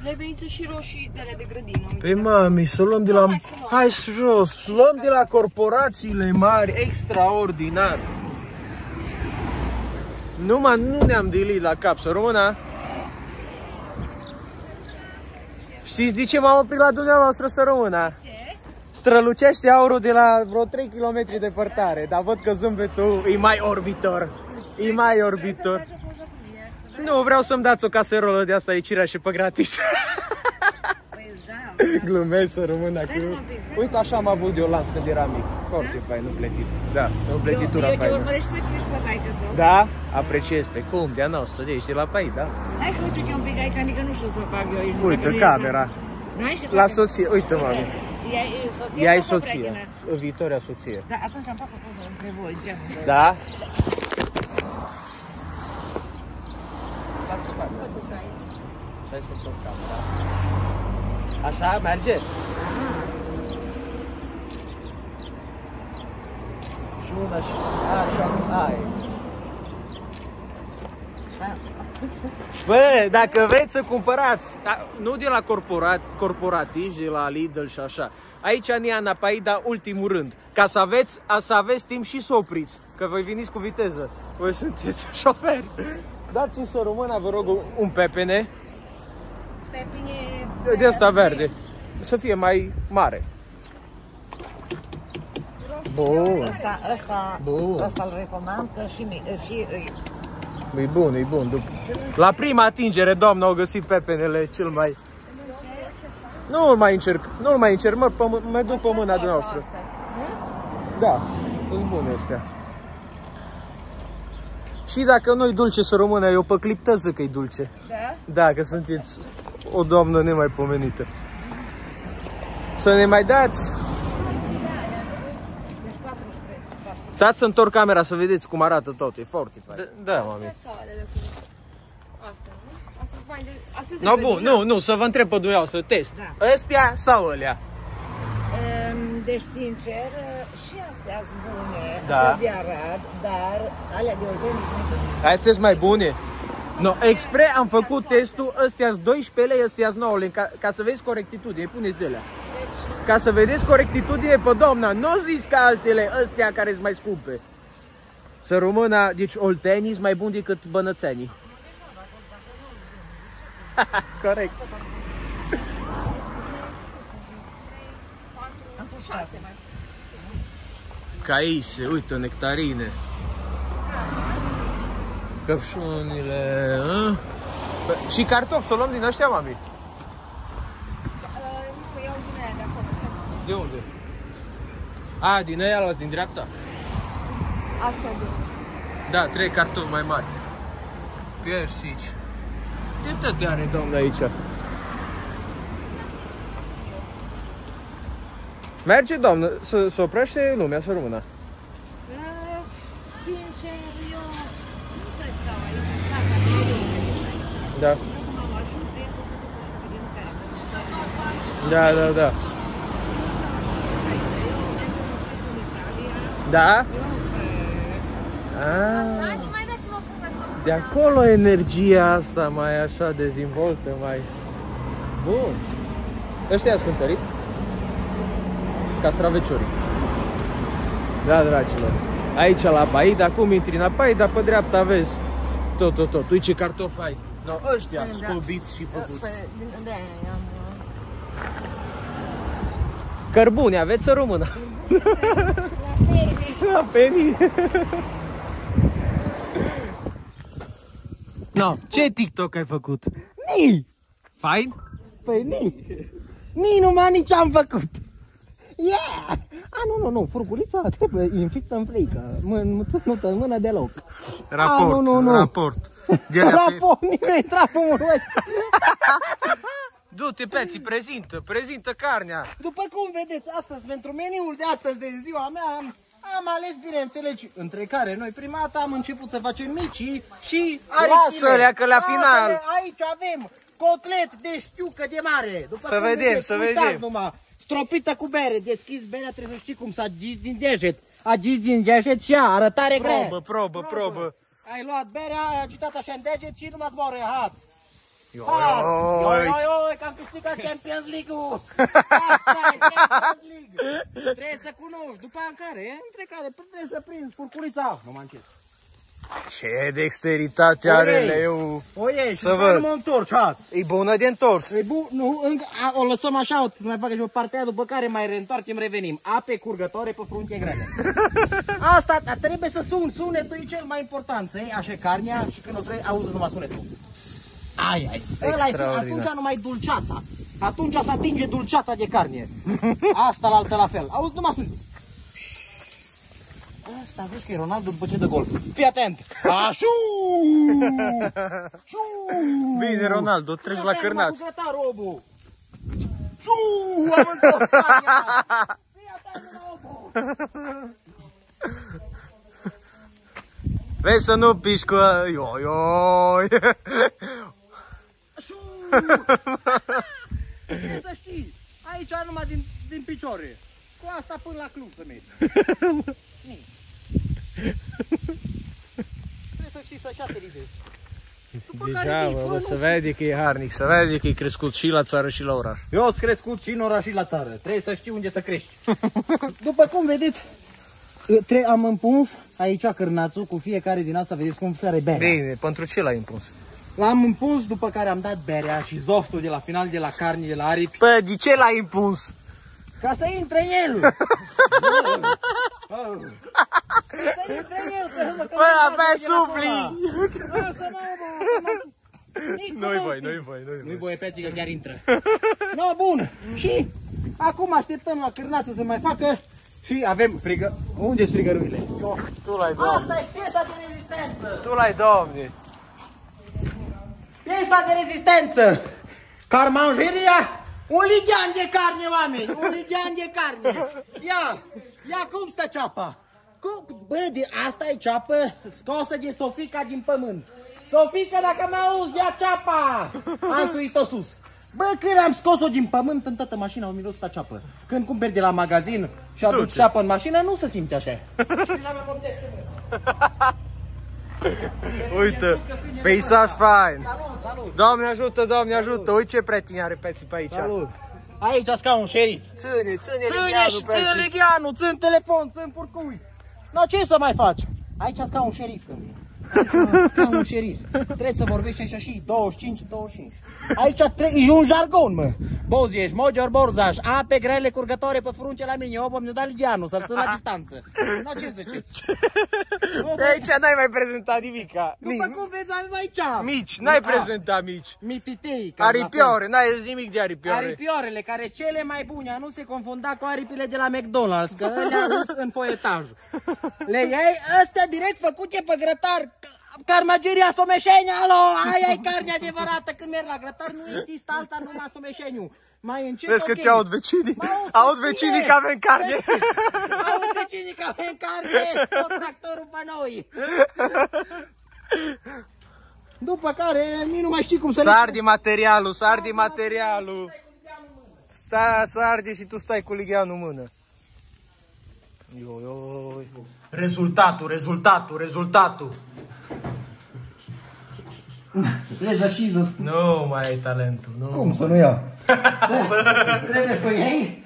Dai beniță și roșii de alea de grădină. Păi mami, să luăm de la... Hai jos, luăm de la corporațiile mari, extraordinar. Numai nu ne-am delit la cap, să română. Știți de ce m-am oprit la dumneavoastră, să română? Strălucește aurul de la vreo 3 km departare, dar văd că zâmbetul e mai orbitor. E mai orbitor. Nu, vreau să-mi dați o caserolă de asta, e cireașe pe gratis. Glumesc, să rămână cu... Uite, așa am avut de o lans când eram mic. Foarte fain, nu plătit. Da, o plătitura faină. Eu te urmăresc pe taică tău. Da? Apreciez pe cum, de-a noastră, de ești la pais, da? Hai că uite-te un pic aici, adică nu știu să fac eu aici. Uite, camera. La soție, uite, mami. Ea e soție, viitoarea soție. Da, atunci am fac o poză între voi, geamul. Da? Stai să tot camera. Așa, merge? Și una și... Așa, ai. Bă, dacă vreți să cumpărați, nu de la corporatiști, de la Lidl și așa. Aici în Iana Paida, ultimul rând. Ca să aveți timp și să opriți. Că voi veniți cu viteză. Voi sunteți șoferi. Dați-mi să română, vă rog, un pepene. Pepene... De asta verde. Să fie mai mare. Bun. Ăsta îl recomand, că și e bun, e bun. La prima atingere, doamna, au găsit pepenele cel mai... Nu-l mai încerc, mă duc pe mâna dumneavoastră. Da, sunt bune astea. Și dacă nu-i dulce, să rămână, eu pe clipteză că-i dulce. Da? Da, că sunteți o doamnă nemaipomenită. Să ne mai dați... Stați să întorc camera să vedeți cum arată tot, e foarte fain. Da, mami. Astea sau alea de acum? Astea, nu? Astea mai de... Astea de No, bun, nu, să vă întreb pe dumneavoastră, test. Da. Astea sau alea? Deci, sincer, și astea sunt bune, da. astea de Arad, dar alea de Oltenia sunt mai bune. Astea sunt mai bune? No, am făcut testul, astea sunt 12 lei, astea sunt 9 lei, ca să vezi corectitudine, puneți de alea. Ca să vedeți corectitudine pe doamna, nu zici ca altele, astea care sunt mai scumpe. Să rămână, deci oltenii sunt mai buni decât bănățenii. Corect. Caise, uite, nectarine. Căpșunile. Și cartofi, să luăm din ăștia, mami? Nu, iau din aia de acolo. De unde? A, din aia luați din dreapta? Asta de... Da, 3 cartofi mai mari. Persici. De toate are domnul aici. Merge, doamnă, să oprește lumea, să rămână. Sincer, eu nu prea stau aici. Da. Da. Da? Așa, și mai dați-mă punga să mă... De acolo energia asta mai așa dezvoltă, mai... Bun. Ăștia ați cântărit? Castraveciorii. Da, dragilor. Aici la Paida, cum intri în Paida, pe dreapta vezi tot. Uite ce cartofi ai. No, ăștia scobiți și făcuți. Cărbune, aveți, să rămână? La penii. No, ce TikTok ai făcut? Ni! Fain? Păi ni numai nici am făcut. Yeah! Nu, furculița trebuie infectă în plică. Nu în mână deloc. Raport, nu. raport. Raport, nimeni trapul. Du-te, Peții, prezintă carnea. După cum vedeți, astăzi, pentru meniul de astăzi de ziua mea, am ales, bineînțeles, între care noi prima dată am început să facem micii și aripile. Lasă-le, că la final. Aici avem cotlet de știucă de mare. După să vedem, vedeți, să vedem. Numai, stropită cu bere, deschis berea, trebuie să știi cum s-a gis din deget. A gis din deget și arătare grea. Probă. Ai luat berea, ai agitat așa în deget și nu mă zboară, hați. Oi, ca asta Champions League-ul! Asta e Champions League! Trebuie să cunoști, după care, între care trebuie să prinzi furculița. Nu mă încet. Ce dexteritate are leu. O iei și Să văd. mă întorci, hați. E bună de întors. E bun, nu, o lăsăm așa, o să mai facă și o parte aia, după care mai reîntoarcem, revenim. Ape curgătoare pe frunche grele. Asta, trebuie să suni, sunetul e cel mai important, să iei așa carnea și când o trăi, auzi numai sunetul. Ai. Atunci numai dulceața. Atunci se atinge dulceața de carne. Asta la altă la fel. Auzi numai sunetul. Asta zici că e Ronaldo după ce dă gol. Fii atent! Așu! Bine, Ronaldo, treci la cârnați. Robu! Am întors carnea! Fii atent, Robu! Vezi să nu piși cu... Ioi. Trebuie să știi, aici numai din picioare. Cu asta până la club să mergi. Trebuie să știi să-și aterizezi. Deja, bă, se vede că e harnic, se vede că e crescut și la țară și la oraș. Eu sunt crescut și în oraș și la țară. Trebuie să știi unde să crești. După cum vedeți, am împuns aici cârnațul cu fiecare din asta, vedeți cum sare berea. Bine, pentru ce l-ai impus? L-am împuns, după care am dat berea și zoftul de la final, de la carne, de la aripi. Păi, de ce l-ai impus? Ca să intre el! Să intre el, să mă Păi, abia supli! Nu-i voie, peții, că chiar intră. No, bun. Și acum așteptăm la cârnață să mai facă și avem frigă. Unde-s frigărurile? Tu l-ai, Doamne. Asta e piesa de rezistență. Tu l-ai, Doamne. Piesa de rezistență. Carmangeria. Un lighean de carne, oameni. Un lighean de carne. Ia cum stă ceapa? Bă, asta e ceapă scosă de Sofica din pământ. Sofica, dacă mă auzi, ia ceapa! Am suit-o sus. Bă, când am scos-o din pământ, în toată mașina au miros ceapă. Când cumperi de la magazin și aduci ceapă în mașină, nu se simte așa. Uite, peisaj fain. Salut! Doamne ajută, Doamne ajută. Uite ce prieteni are peții pe aici. Salut! Aici ca un șerif. Ține ligheanul, țin telefon, țin furcui. No, ce să mai faci? Aici ca un șerif când vii. Ca un șerif. Trebuie să vorbești așa și 25. Aici e un jargon, mă. Bozieș, mogior, borzaș, ape grele curgătoare pe frunce la mine. Opă, mi-o da ligheanul, să-l țin la distanță. No, ce ziceți? De aici n-ai mai prezentat nimica. După cum vezi, avem aici. Mici, n-ai prezentat mici. Mititei. Aripioare, n-ai zis nimic de aripioare. Aripioarele, care sunt cele mai bune, a nu se confunda cu aripile de la McDonald's, că ălea sunt în foietaj. Le iei astea direct făcute pe grătar. Carmageria Someșeni, alo, aia e carne adevărată. Când merg la grătar nu există alta, numai Someșeniu. Mai încet, vezi că te aud vecinii? Aud vecinii că avem carne. Aud vecinii că avem carne. Tot tractorul pe noi. După care, nici nu mai știi cum să... Sardi materialul, sardi materialul. Stai, sardi și tu stai cu ligheanul în mână. Rezultatul. Lezășiză. Nu mai ai talentul, nu. Cum să nu iau? Trebuie să o iei?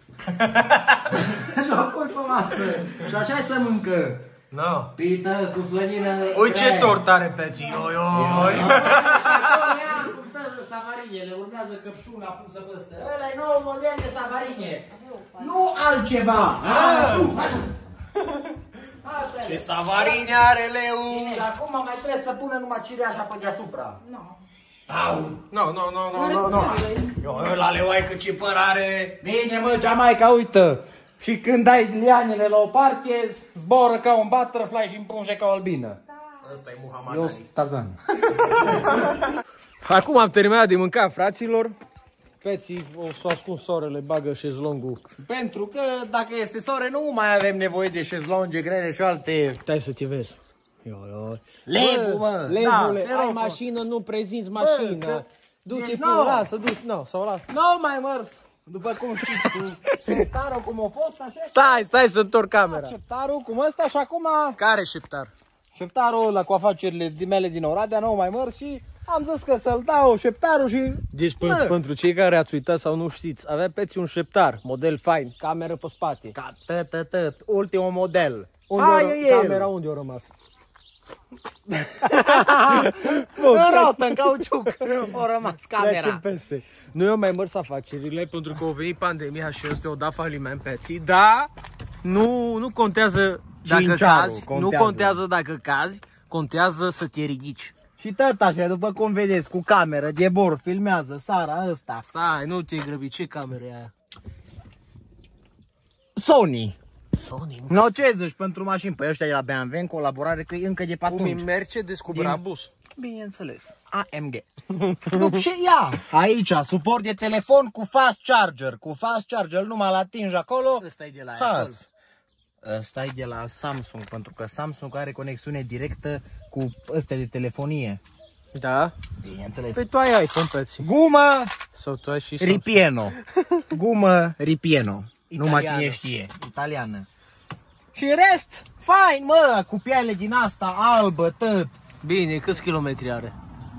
Și o pui pe masă. Și așa să mâncă. No. Pită cu slănină. Ui, ce tort are peții. Cum stă savarinele, urmează căpșuna pusă pe ăsta. Ăla-i nou model de savarine. Nu altceva. Ce savarine are leu. Acum mai trebuie să pună numai cireașa pe deasupra. Nu. Ăla leu ai că ce păr are. Bine, mă, Jamaica, uită. Și când dai lianele la o parte, zboră ca un butterfly și împunge ca o albină. Ăsta e Muhammad Eu Ali. sunt Tarzan. Acum am terminat de mâncat, fraților. Peții s-au ascuns sorele, bagă șezlongul. Pentru că dacă este sore, nu mai avem nevoie de șezlonge grele și alte... Stai să te vezi. Levu, mă! Levule, ai mașină, nu prezinți mașină. Du-te tu, lasă, sau lasă. Nu mai mărs! După cum știți tu, șeptarul cum a fost, așa... Stai să întorc camera. Șeptarul cum ăsta și acum... Care șeptar? șeptarul ăla cu afacerile mele din Oradea, nu mai măr și am zis că să-l dau șeptarul și... Deci pentru cei care ați uitat sau nu știți, avea Peți un șeptar, model fain, cameră pe spate. Ultimul model. Camera unde a rămas? În rotă, în cauciuc, a rămas camera. Peste. Noi am mai mers afacerile pentru că a venit pandemia și ăstea au dat faliment Peții, dar nu contează dacă cazi, nu contează dacă cazi, contează să te ridici. Și tot așa, după cum vedeți, cu cameră, de bord, filmează, Sara ăsta. Stai, nu te grăbi, ce cameră e aia? Sony. Sony. No, ce zici pentru mașini? Păi ăștia de la BMW în colaborare că e încă de pe atunci. Cum Mercedes cu Brabus. Bineînțeles. AMG. După ce ia. Aici, suport de telefon cu fast charger. Cu fast charger, nu mă-l atingi acolo. Ăsta e de la Apple. Ăsta e de la Samsung, pentru că Samsung are conexiune directă cu ăstea de telefonie. Da? Bineînțeles. Păi tu ai iPhone, Peții. Gumă Sau tu ai și Ripieno. Gumă Ripieno. Italiană. Numai cine știe. Italiană. Și rest, fain, mă, cu piele din asta albă, tot. Bine, câți kilometri are?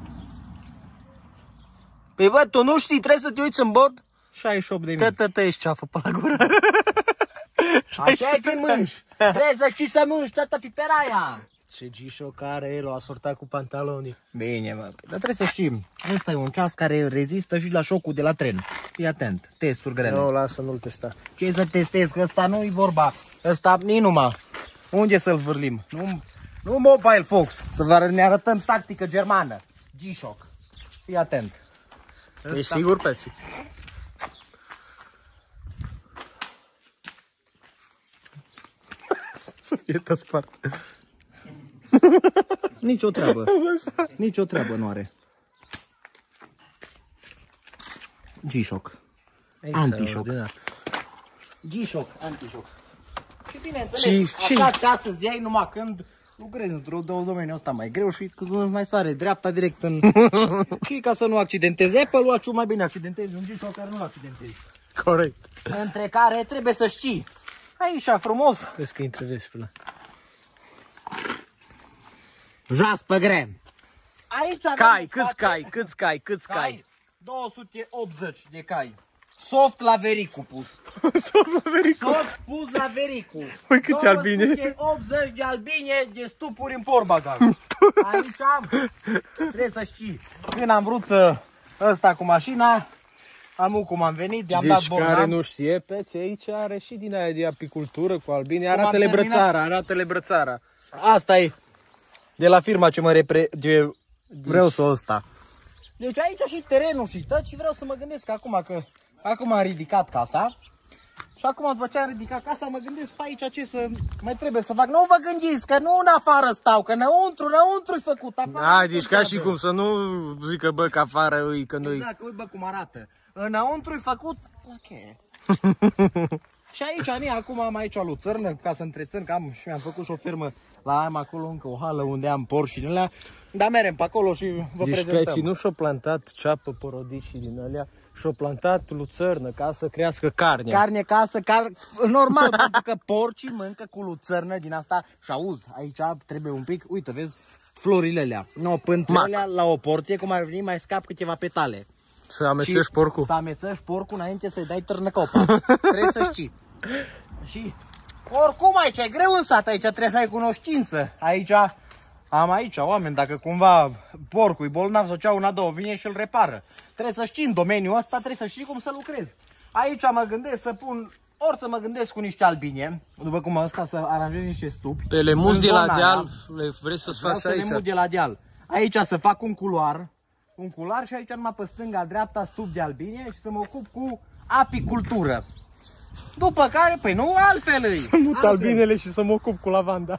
Păi bă, tu nu știi, trebuie să te uiți în bord? 68.000. Tătă, ești ceafă pe la gură. Așa e când mânci. Trebuie să știi să mânci toată piperaia. Ce G-Shock care el o asortat cu pantalonii. Bine, mă, dar trebuie să știm. Ăsta e un ceas care rezistă și la șocul de la tren. Fii atent, testuri grele. Nu, lasă, nu-l testa. Ce să testezi, că ăsta nu-i vorba. Ăsta nici numai. Unde să-l vârlim? Nu Mobile Fox, ne arătăm tactică germană. G-Shock. Fii atent. Ești sigur, Peții? Să fie tot spart. Nici o treabă. Nici o treabă nu are. G-Shock. Anti-shock. G-Shock, anti-shock. Și bineînțeles, așa ceas să-ți iei numai când lucrezi într-un domeniu ăsta mai greu și când mai sare dreapta direct în... Și ca să nu accidentezi Apple-ul, aciu mai bine accidentezi un G-Shock care nu accidentezi. Corect. Între care trebuie să știi. Aici, frumos. Vezi că intră despre. Jas pe grem. Aici Cai, câți cai? 280 de cai. Soft la vericu pus. Soft pus la vericu. Păi câți albine? 280 de albine de stupuri în portbagaj. Aici trebuie să știi. Când am vrut să ăsta cu mașina, cum am venit, i-am dat borna. Care nu știe, Peți, aici are și din aia de apicultură cu albine. Arată-le brățara. Asta e de la firma ce vreau să ăsta. Deci aici și terenul și tot și vreau să mă gândesc acum am ridicat casa. Și acum după ce am ridicat casa mă gândesc pe aici ce să mai trebuie să fac. Nu vă gândiți că nu în afară stau, că înăuntru-i făcut. Da, deci ca și cum să nu zică bă că afară îi, că nu-i. Exact, uite bă cum arată. Înăuntru-i făcut, ok. Și aici, acum am aici o luțărnă ca să întrețin, că mi-am făcut și o fermă. Am acolo încă o hală unde am porci și din alea. Dar merem pe acolo și vă prezentăm. Deci Peții nu și-o plantat ceapă, porodici din alea, și-o plantat luțărnă ca să crească carne. Carne normal, pentru că porcii mănâncă cu luțărnă din asta și auzi, aici trebuie un pic, uite, vezi, florile alea. No, pântrele la o porție, cum ar veni, mai scap câteva petale. Să amețești porcul? Să amețești porcul înainte să-i dai târnăcopa. Trebuie să știi. Și oricum aici e greu în sat, aici trebuie să ai cunoștință. Am aici oameni, dacă cumva porcul e bolnav sau cea una, două, vine și îl repară. Trebuie să știi în domeniul ăsta, trebuie să știi cum să lucrezi. Aici mă gândesc să pun, ori să mă gândesc cu niște albine, după cum ăsta să aranjez niște stupi. Pe le muzi de la deal, le vrei să-ți faci aici? Le mut de la deal. Aici să fac un culoar și aici numai pe stânga, dreapta, stup de albine și să mă ocup cu apicultură. După care, păi nu altfel îi. Să mut albinele și să mă ocup cu lavanda.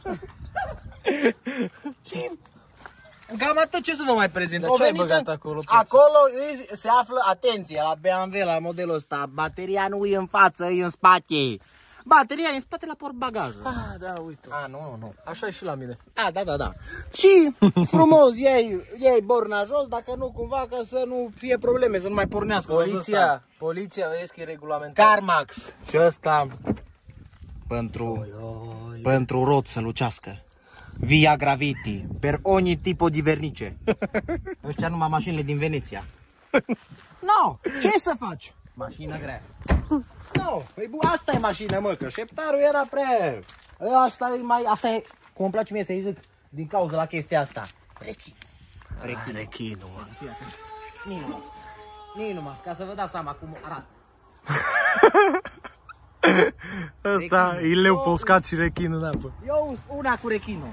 Și cam atât, ce să vă mai prezint. Dar ce ai băgat acolo? Acolo se află, atenție, la BMW, la modelul ăsta, bateria nu e în față, e în spate. Bateria e în spate la portbagajul. Ah, da, uite. Nu. Așa e și la mine. Da. Și frumos iei borna jos, dacă nu cumva, ca să nu fie probleme, să nu mai pornească. Poliția, vezi că e regulamentar. CarMax. Și ăsta pentru rot să lucească. Via Graviti, per ogni tipo di vernice. Ăștia numai mașinile din Veneția. No, ce să faci? Mașină grea. No, păi asta e mașină, mă, că șeptarul era prea... Asta e, cum îmi place mie să-i zic, din cauza la chestia asta. Rechinul, mă. Nici numai, ca să vă dați seama cum arată. Ăsta e leu pe uscat și rechinul în apă. Eu una cu rechinul.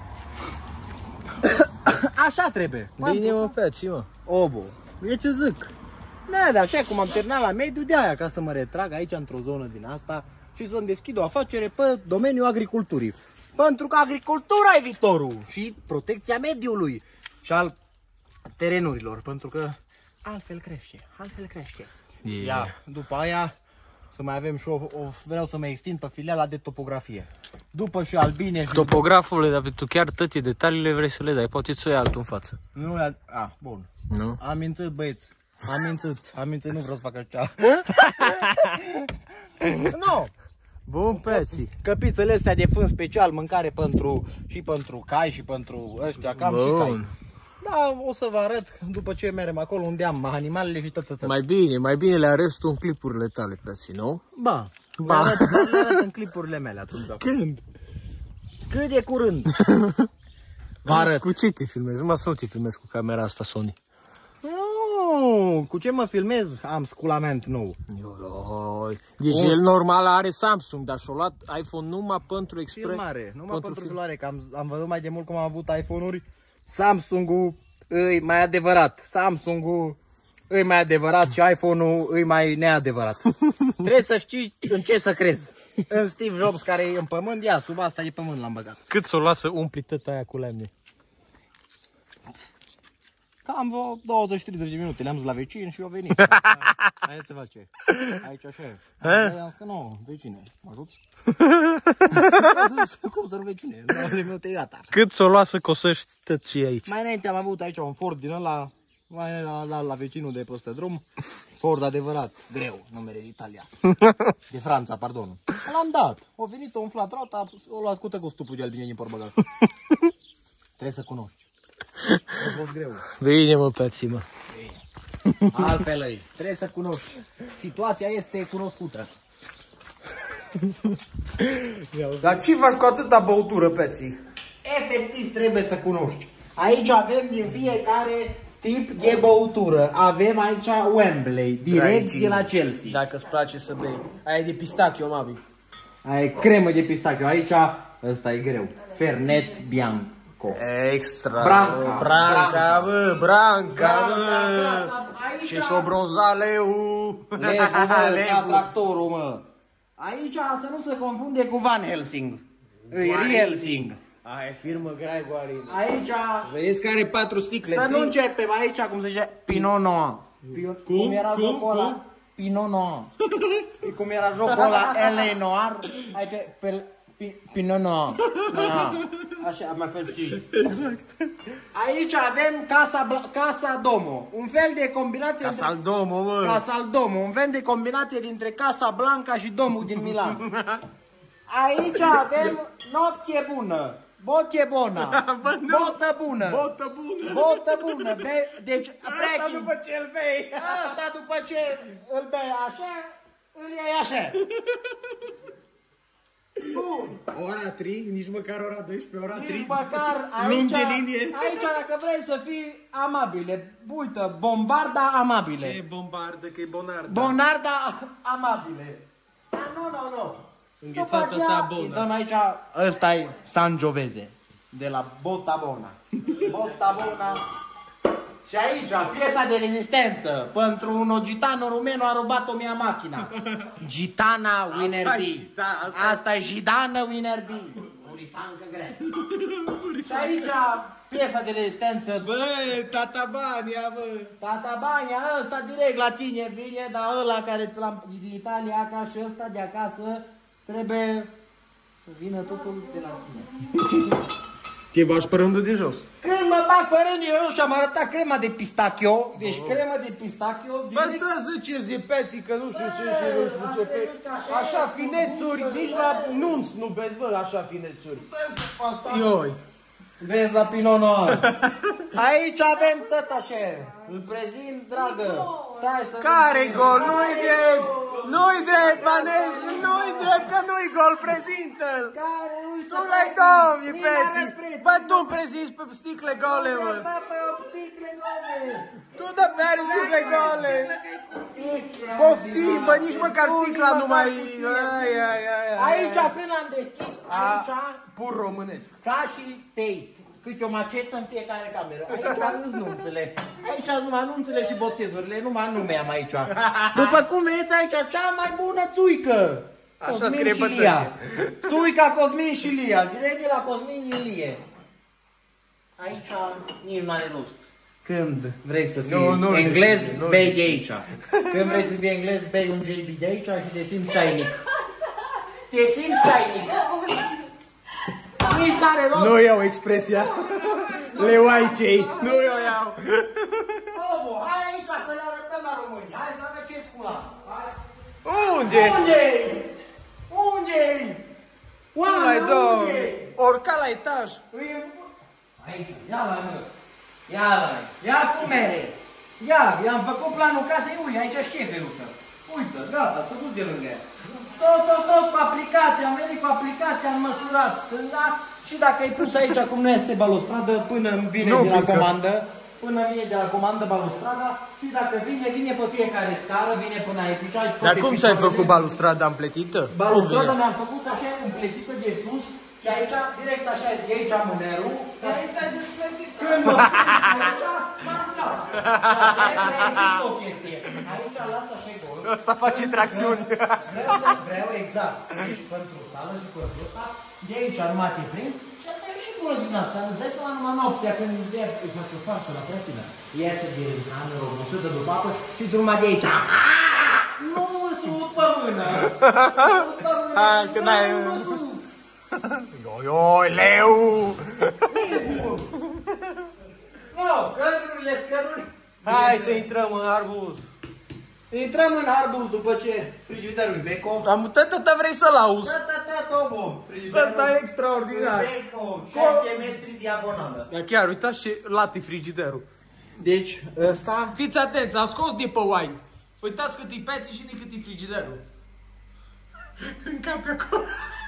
Așa trebuie. Bine, mă, peți, mă. Obo, e ce zic. Da, așa cum am terminat la mediu, de aia ca să mă retrag aici într-o zonă din asta și să-mi deschid o afacere pe domeniul agriculturii. Pentru că agricultura e viitorul și protecția mediului și al terenurilor, pentru că altfel crește. Ia, după aia să mai avem și vreau să mă extind pe filiala de topografie. După și albine și... Topografule, dar tu chiar toate detaliile vrei să le dai, poate ți-o iei altul în față. Nu, bun. Nu? Am mințit, băieți. Am mințit, nu vreau să fac așa. Nu. Bun, peții. Căpițele astea de fân special, mâncare pentru cai și pentru ăștia, cam și cai. Da, o să vă arăt după ce mergem acolo unde am animalele și tot. Mai bine le arăți tu în clipurile tale, peții, nu? Ba. Le arăt în clipurile mele atunci. Când? Cât de curând. Vă arăt. Cu ce te filmezi? Numai să nu te filmezi cu camera asta Sony. Nu, cu ce mă filmez? Am sculament nou. Deci el normal are Samsung, dar și-a luat iPhone numai pentru filmare, numai pentru filmare, că am văzut mai de mult cum am avut iPhone-uri. Samsung-ul e mai adevărat. Samsung-ul e mai adevărat și iPhone-ul e mai neadevărat. Trebuie să știi în ce să crezi. În Steve Jobs care e în pământ, ia, sub asta e pământ l-am băgat. Cât s-o lasă umpli tot aia cu lemne? Cam vreo 20-30 de minute, le-am zis la vecini și eu venit. Hai să face. Aici așa e. Am zis că nu, vecine, mă ajuți? Cum să nu vecine? 9 minute e gata. Cât s-o lasă cosești tot ce e aici? Mai înainte am avut aici un Ford din ăla, la vecinul de peste drum. Ford adevărat, greu, numere de Italia. De Franța, pardon. L-am dat. A venit, a umflat roata, a luat cu tăcu stupul de albine din portbagaj. Trebuie să cunoști. A fost greu. Bine, mă, peții, mă. Altfel îi. Trebuie să cunoști. Situația este cunoscută. Dar ce faci cu atâta băutură, peții? Efectiv trebuie să cunoști. Aici avem din fiecare tip de băutură. Avem aici Wembley, direct de la Chelsea. Dacă îți place să bei. Aia e de pistachio, mami. Aia e cremă de pistachio. Aici, ăsta e greu. Fernet Bianco. Extra. Branca, Branca, ce s-o bronza leu. Levu, tractorul, mă. Aici să nu se confunde cu Van Helsing. Rielsing. Aia e firmă Gregoire. Aici... Vezi că are 4 sticle. Să nu începem aici, cum se zice, Pinot Noir. Cum era jocul ăla? Pinot Noir. Cum era jocul ăla, L.A. Noir. Aici, Pinot Noir. Așa, mai felții. Aici avem Casa Domo. Un fel de combinație... Casa al Domo, mă. Casa al Domo. Un fel de combinație dintre Casa Blanca și Domul din Milan. Aici avem Noapte bună. Boche bună. Botă bună. Botă bună. Botă bună. Deci, asta după ce îl bei. Asta după ce îl bei așa, îl iei așa. Bun. Ora 3, nici măcar ora 12, ora 3. Nici măcar aici dacă vrei să fii amabile, uite, bombarda amabile. Ce e bombardă, că e bonarda. Bonarda amabile. Nu. Înghețată ta bona. Dăm aici, ăsta e Sangiovese, de la Botabona. Botabona. Și aici, piesa de rezistență, pentru un gitano rumeno a rubat-o mia macchina. Gitana Winner B. Asta e Gitana Winner B. Purisancă grea. Și aici, piesa de rezistență. Bă, Tatabania, bă. Tatabania, ăsta direct la tine vine, dar ăla care ți l-am din Italia, ca și ăsta de acasă, trebuie să vină totul de la sine. Te bași pe rândul de jos. Când mă bag pe rândul de jos și am arătat crema de pistachio, deci crema de pistachio... Bă, da, ziceți de peții că nu știu ce și nu știu ce pe... Așa finețuri, nici la nunți nu vezi, bă, așa finețuri. Asta... Ioi. Vezi la Pinot Noir. Aici avem tot așa. Îl prezint, dragă. Stai să... Care-i gol? Nu-i drept! Nu-i drept, Vanescu! Nu-i drept, că nu-i gol! Prezintă-l! Tu l-ai domni, Peții! Bă, tu îmi prezinți pe sticle gole, mă! Tu dă pe are sticle gole! Poftim, bă, nici măcar sticla nu mai... Aici, când am deschis, aici... Pur românesc. Ca și Tate. Câte o macetă în fiecare cameră. Aici îți nunțele. Aici sunt numai nunțele și botezurile, numai nume am aici. După cum vedeți aici, cea mai bună țuică. Așa scrie pe tăie. Țuica Cosmin și Lia. Direct de la Cosmin Ilie. Aici nici nu are rost. Când vrei să fii englez, bei de aici. Când vrei să fii englez, bei un JB de aici și te simți shinic. Te simți shinic. Nici n-are rost. Nu iau expresia. Le uai cei. Nu eu iau. Bobo, hai aici să le arătăm la români. Hai să avem scula. Unde? Unde-i? Unde-i? Nu mai dă. Orca la etaj. Aici, ia la mă. Ia la. Ia cu mere. Ia, i-am făcut planul casei. Ui, aici șefe ușa. Uite, gata, s-a dus de lângă ea. Tot cu aplicația, am venit cu aplicația, am măsurat stânga și dacă ai pus aici, cum nu este balustradă, până vine de la comandă, balustrada și dacă vine pe fiecare scară, vine până aici. Dar cum ți-ai făcut balustrada împletită? Balustrada mi-am făcut așa împletită de sus și aici, direct așa, de aici mânerul. Aici s-a despletit. Când mă aici, m-am tras. Și așa e, mai există o chestie. Aici las așa gol. Ăsta face tracțiuni. Vreau exact. Deci pentru sală și pentru ăsta, de aici numai te prins. Și asta e și bună din asta. Îți dai seama numai noaptea când îi faci o farsă la prietenă. Iese din cameră, obosită după apă și tu numai de aici. Nu mă sut pe mână. Când ai... Ioi, leu! Nu, cărurile, scăruri. Hai să intrăm în arbuz. Intrăm în arbuz după ce frigiderul Beko. Am tata vrei să-l auzi. Tobo. Ăsta e extraordinar. Beko, 7 metri diagonală. Ia chiar, uitați ce lat e frigiderul. Deci, ăsta... Fiți atenți, am scos de pe wine. Uitați cât e peții și cât e frigiderul. Încape acolo.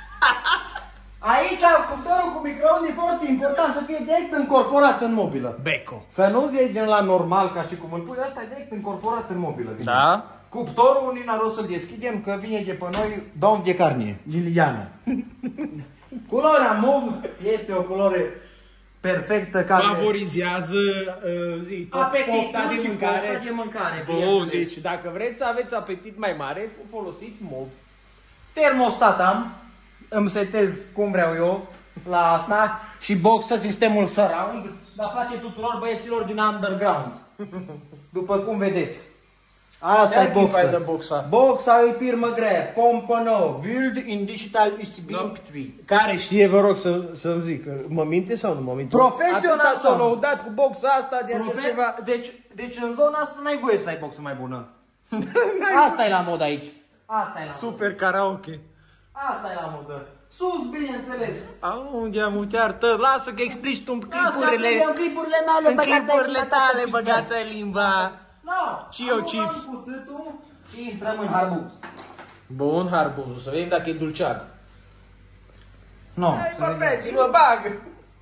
Aici, cuptorul cu microunde e foarte important să fie direct încorporat în mobilă. Beko. Să nu-ți iei din la normal ca și cum îl pui, ăsta e direct încorporat în mobilă. Da? Cuptorul, unii n-ar rost să-l deschidem, că vine de pe noi domn de carne, Liliana. Culoarea mov este o culoare perfectă care... Favorizează apetitul de și mâncare. de mâncare. Bun, deci dacă vreți să aveți apetit mai mare, folosiți mov. Termostat am, îmi setez cum vreau eu la asta și boxă sistemul surround, dar place tuturor băieților din underground. După cum vedeți. Asta e boxa. Boxa e firmă grea, pompă nouă, build in digital USB3. Care știe, vă rog să-mi zic, mă minte sau nu mă minte? Profesional Atâta s-a lăudat cu boxa asta de ceva. Deci în zona asta n-ai voie să ai boxă mai bună. Asta e la mod aici. Asta e la mod. Super karaoke. Asta e la modă. Sus, bineînțeles. Unde am uiteartă? Lasă că explici tu în clipurile. În clipurile mele, în clipurile tale băgați-ai limba. No, Cio chips. Cuțitul și intrăm în harbuz. Bun, harbuzul, să vedem dacă e dulceag. No, hai mă, peții, mă bag.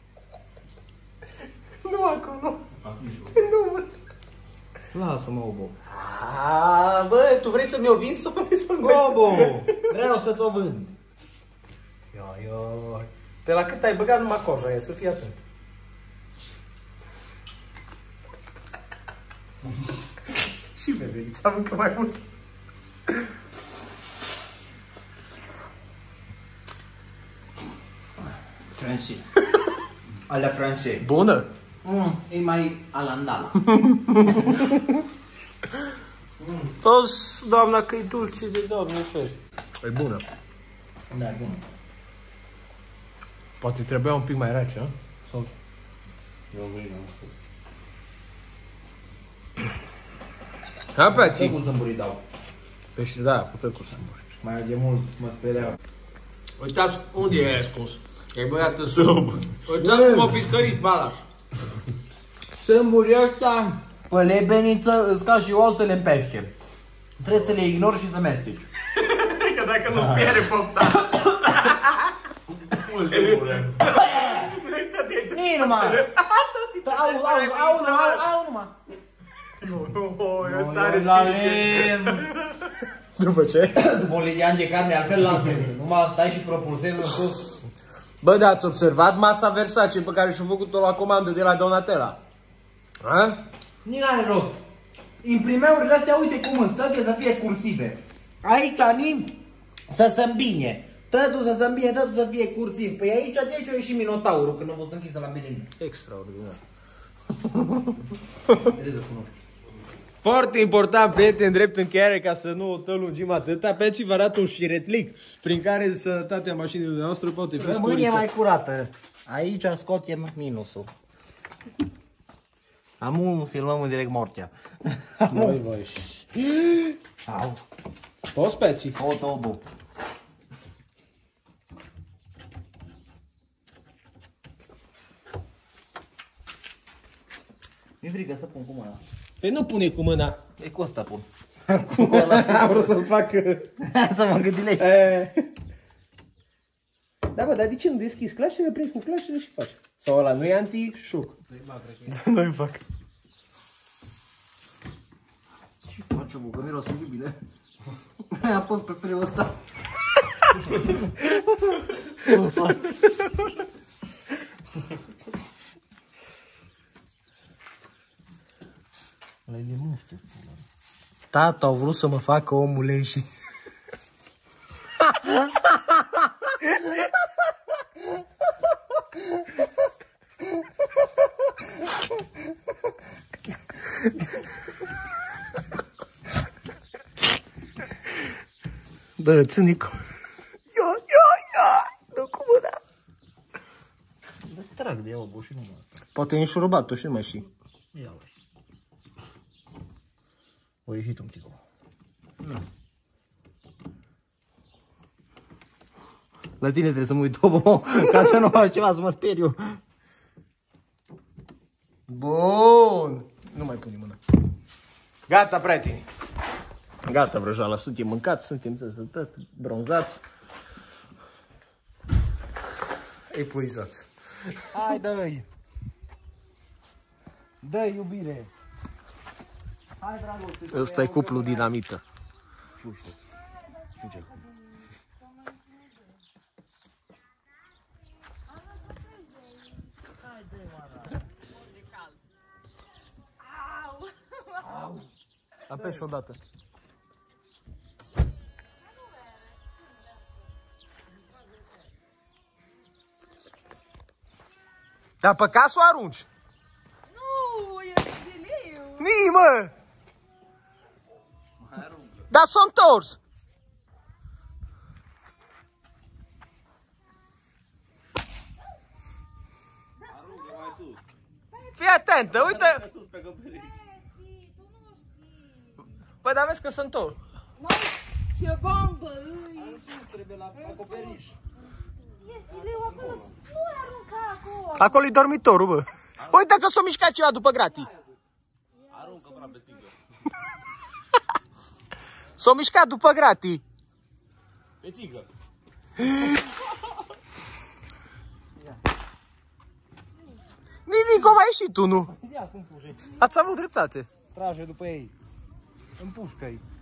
Nu acolo. Nu, mă. Lasă-mă, Obo. Bă, tu vrei să-mi o vinzi sau vrei să-mi Obo, vreau să ți-o vând. Ioi. Pe la cât ai băgat numai coja aia, să fii atent. Și veverița mâncă mai mult. Francais. Alea francais. Bună? E mai alandala. Toți, doamna, că e dulce de doamne fel. E bună. Da, e bună. Poate trebuia un pic mai rece, nu? Sau... Eu vrei, n-am spus. Ha, peții. Cu zâmburii dau. Pește, da, putea cu sâmburi. Mai de mult mă spereau. Uitați, unde e ascuns? E băiată sub. Uitați cum o piscărit mala. Sâmburii ăștia, pe lebeniță, îți ca și oasele în pește. Trebuie să le ignori și să mesteci. Că dacă nu-ți pierde fopta. Nici numai! Au numai! Eu stare spiritul. După ce? După un ligian de carne, altfel lansezi. Numai stai și propulsezi în sus. Bă, dar ați observat masa Versace pe care și-a făcut-o la comandă de la Donatella? Ha? Nici n-are rost. Imprimeurile astea, uite cum îți trebuie să fie cursive. Aici să se îmbine. Totul să se îmbine, totul să fie cursiv. Păi aici de ce a ieșit Minotaurul când a fost închisă la Belin? Extraordinar. Trebuie să cunoști. Foarte important, prieteni, drept încheiere, ca să nu o tălungim atâta, Peți vă arată un șiretlic prin care sănătatea mașinii noastre poate fi Rămâne sporită. mai curată. Aici scoatem minusul. Amu filmăm în direct mortea. Voi. Au. Toți Peții. Fotobu. Mi-e frică să pun cu mâna. Păi nu pune cu mâna. E cu ăsta pun. Am vrut să-l fac... Să mă gândilești. Da, bă, dar de ce nu deschizi clasele, prinzi cu clasele și faci? Sau ăla nu e anti-șuc? Nu-i fac. Ce faci, mă, că miros iubile? Apăs pe preul ăsta. Le muște. Tata, au vrut să mă facă omule și... Bă, ține cu... Ia, dă cu mâna. Bă, trag de ea, și nu mă... Poate e înșurubat, tu și nu mai știi. Ia, uite. O ieșit un pic. La tine trebuie să mă uit două, ca să nu fac ceva, să mă speriu. Bun! Nu mai pune mâna. Gata, prieteni. Gata, vrăjoala, suntem mâncați, suntem bronzați. Epuizați. Hai, dă-i! Dă-i, iubire! Hai, dragoste! Ăsta e cuplul dinamită. Fugi. Apeși odată. Dar pe casă o arunci? Nu, e de leu. Nii, mă! Dar s-a întors! Fii atentă, uite! Păi dar vezi că s-a întors. Măi, ce bombă îi! Trebuie la acoperiș. Ești leu acolo, nu arunca acolo! Acolo-i dormitorul, bă. Uite că s-a mișcat ceva după gratii. Aruncă până pe tigă. S-a mișcat după gratii. Pe tigă. Nimic, o mai ieșit unul. Ia cum fuge. Ați avut dreptate. Trage după ei. Împușcă-i.